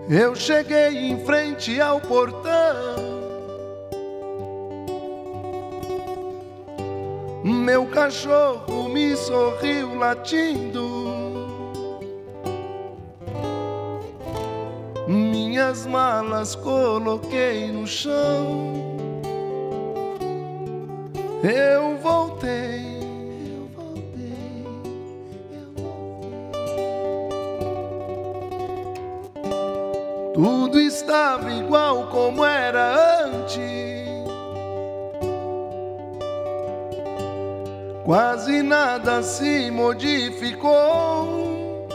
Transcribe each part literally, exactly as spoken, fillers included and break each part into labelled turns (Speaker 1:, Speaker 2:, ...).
Speaker 1: Eu cheguei em frente ao portão, meu cachorro me sorriu latindo, minhas malas coloquei no chão. Eu voltei, eu voltei, eu voltei. Tudo estava igual como era antes, quase nada se modificou.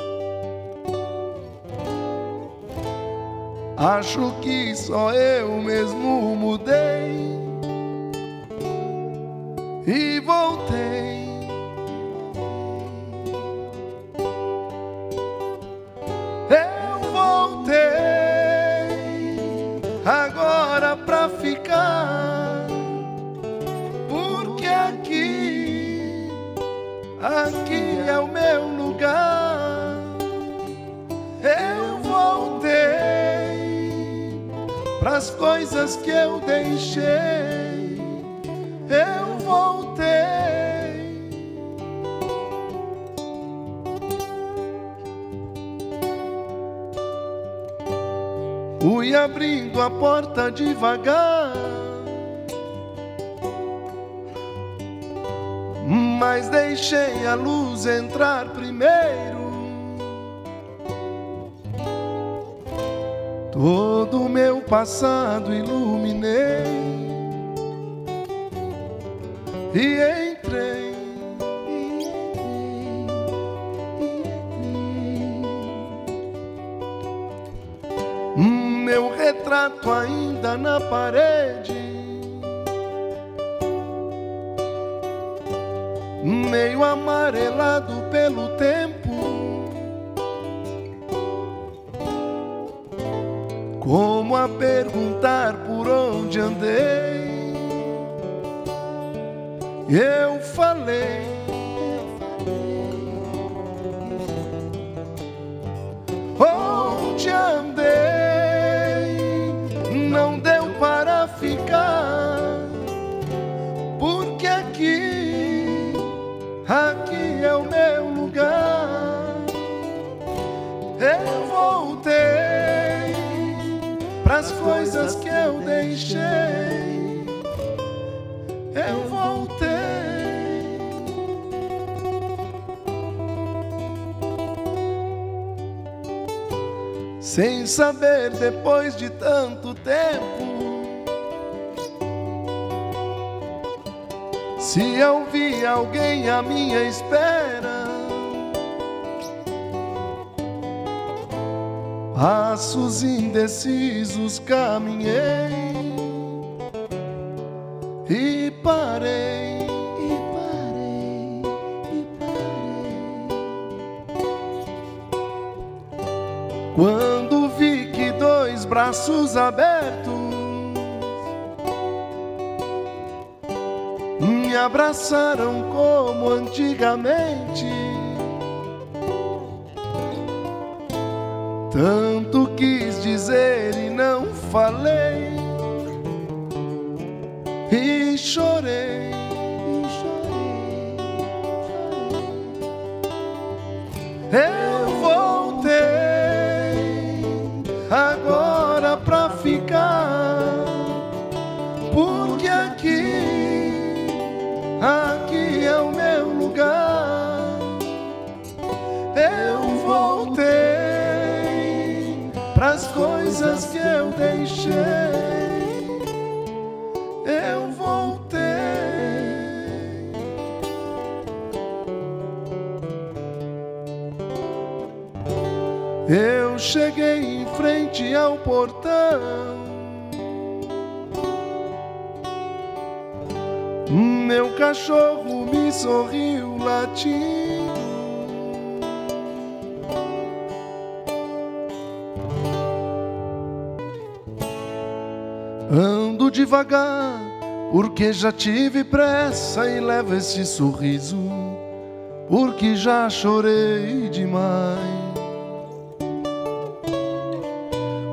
Speaker 1: Acho que só eu mesmo mudei e voltei. Eu voltei agora pra ficar, porque aqui, aqui é o meu lugar. Eu voltei pras coisas que eu deixei. Eu voltei. Fui abrindo a porta devagar, mas deixei a luz entrar primeiro. Todo o meu passado iluminei e entrei, e entrei, e entrei. Meu retrato ainda na parede, meio amarelado pelo tempo, como a perguntar por onde andei. Eu falei, onde andei, não deu para ficar, porque aqui, aqui é o meu lugar. Eu voltei pras coisas que eu deixei. Eu voltei. Sem saber, depois de tanto tempo, se eu vi alguém à minha espera. Passos indecisos caminhei e parei, e parei, e parei. Quando vi que dois braços abertos me abraçaram como antigamente, tanto quis dizer e não falei, e chorei, e chorei, chorei. Eu voltei agora pra ficar, porque aqui, aqui é o meu lugar. Eu voltei pras coisas que eu deixei. Eu voltei. Eu cheguei em frente ao portão, meu cachorro me sorriu latindo, ando devagar porque já tive pressa e levo esse sorriso porque já chorei demais.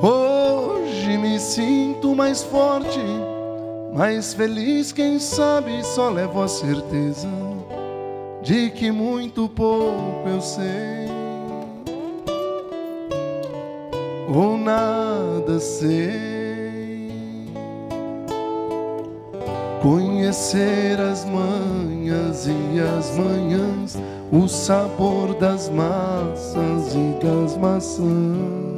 Speaker 1: sinto mais forte, mais feliz, quem sabe só levo a certeza de que muito pouco eu sei, ou nada sei. Conhecer as manhas e as manhãs, o sabor das massas e das maçãs.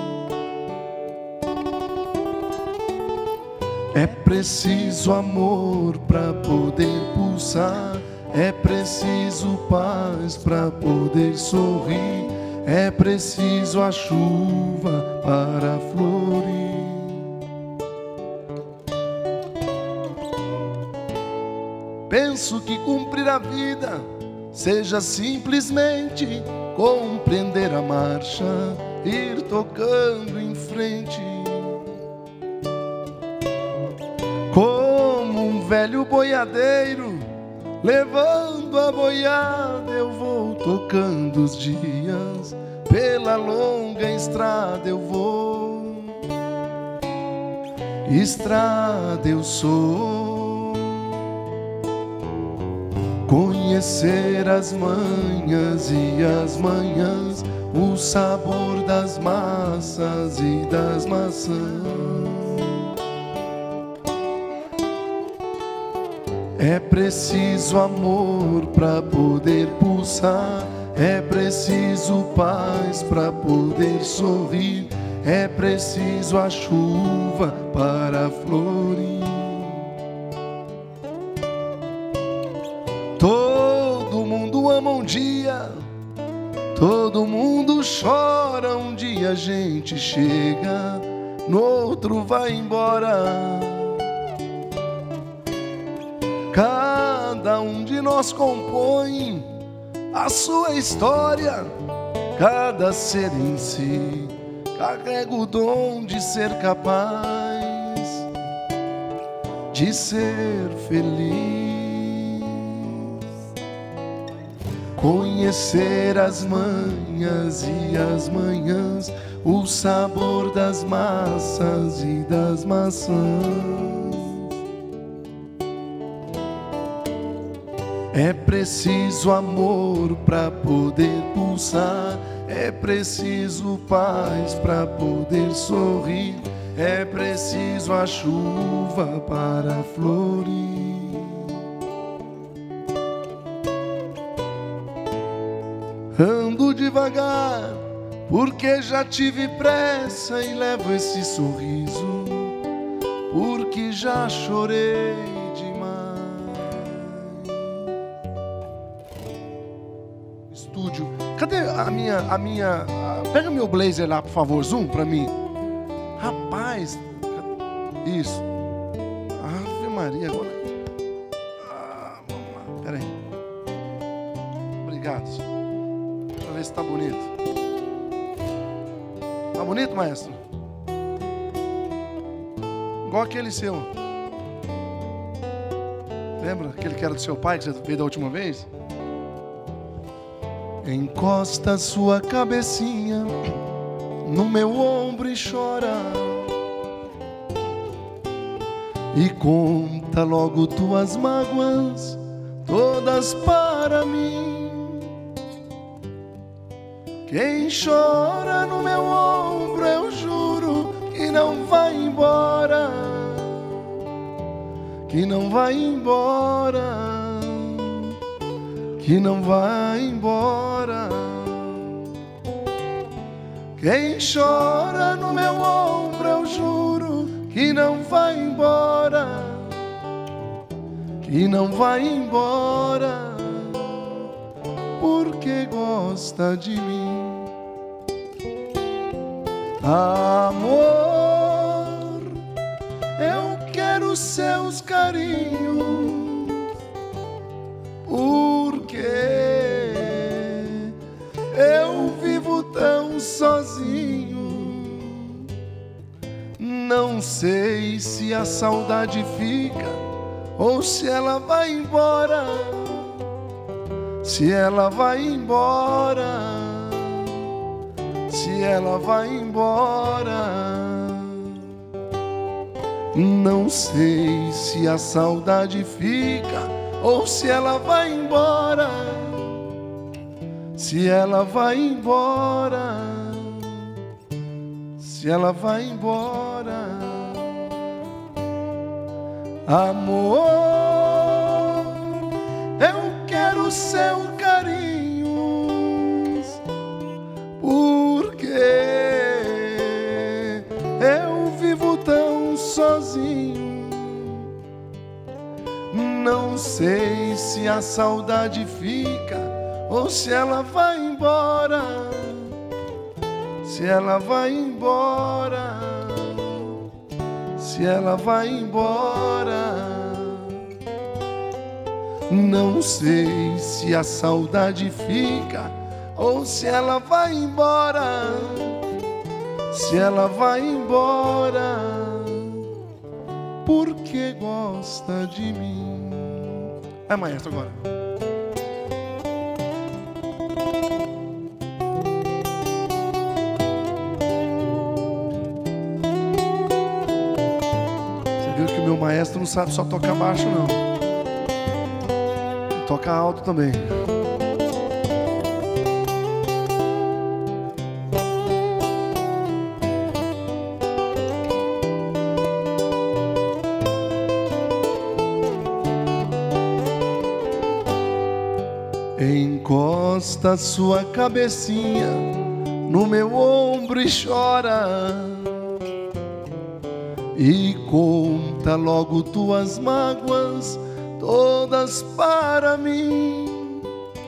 Speaker 1: É preciso amor para poder pulsar, é preciso paz para poder sorrir, é preciso a chuva para florir. Penso que cumprir a vida seja simplesmente compreender a marcha, ir tocando em frente. Como um velho boiadeiro, levando a boiada, eu vou tocando os dias, pela longa estrada eu vou. Estrada eu sou. Conhecer as manhas e as manhãs, o sabor das massas e das maçãs. É preciso amor para poder pulsar, é preciso paz para poder sorrir, é preciso a chuva para florir. Todo mundo ama um dia, todo mundo chora, um dia a gente chega, no outro vai embora. Cada um de nós compõe a sua história, cada ser em si carrega o dom de ser capaz de ser feliz. Conhecer as manhas e as manhãs, o sabor das massas e das maçãs. É preciso amor para poder pulsar, é preciso paz para poder sorrir, é preciso a chuva para florir. Ando devagar, porque já tive pressa, e levo esse sorriso, porque já chorei demais. Estúdio. Cadê a minha, a minha... A... Pega meu blazer lá, por favor, zoom pra mim. Rapaz. Isso. Ave Maria, agora... Ah, vamos lá, pera aí. Obrigado. Deixa eu ver se tá bonito. Tá bonito, maestro? Igual aquele seu. Lembra aquele que era do seu pai, que você veio da última vez? Encosta sua cabecinha no meu ombro e chora, e conta logo tuas mágoas, todas para mim. Quem chora no meu ombro, eu juro que não vai embora, que não vai embora, que não vai embora. Quem chora no meu ombro, eu juro que não vai embora, que não vai embora, porque gosta de mim. Amor, eu quero seus carinhos, porque eu vivo tão sozinho. Não sei se a saudade fica ou se ela vai embora, se ela vai embora, se ela vai embora. Não sei se a saudade fica ou se ela vai embora. Se ela vai embora, se ela vai embora. Amor, eu quero seu carinho, porque eu vivo tão sozinho. Não sei se a saudade fica ou se ela vai embora. Se ela vai embora, se ela vai embora. Não sei se a saudade fica ou se ela vai embora. Se ela vai embora, porque gosta de mim. É, maestro, agora. Você viu que o meu maestro não sabe só tocar baixo, não. Ele toca alto também. Encosta sua cabecinha no meu ombro e chora, e conta logo tuas mágoas todas para mim.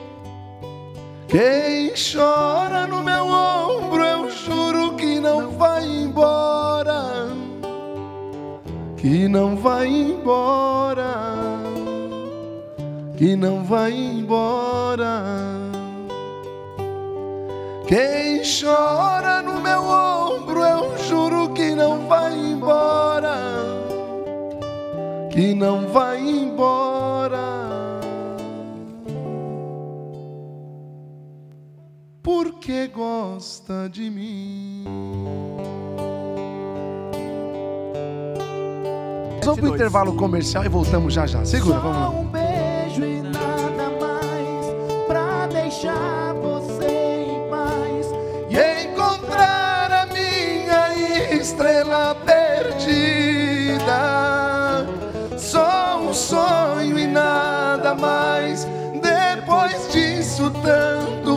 Speaker 1: Quem chora no meu ombro, eu juro que não vai embora, que não vai embora, que não vai embora. Quem chora no meu ombro, eu juro que não vai embora, que não vai embora, porque gosta de mim. Vamos para o intervalo comercial e voltamos já já. Segura, vamos lá.
Speaker 2: E nada mais pra deixar você em paz
Speaker 1: E encontrar a minha estrela perdida. Só um sonho e nada mais. Depois disso tanto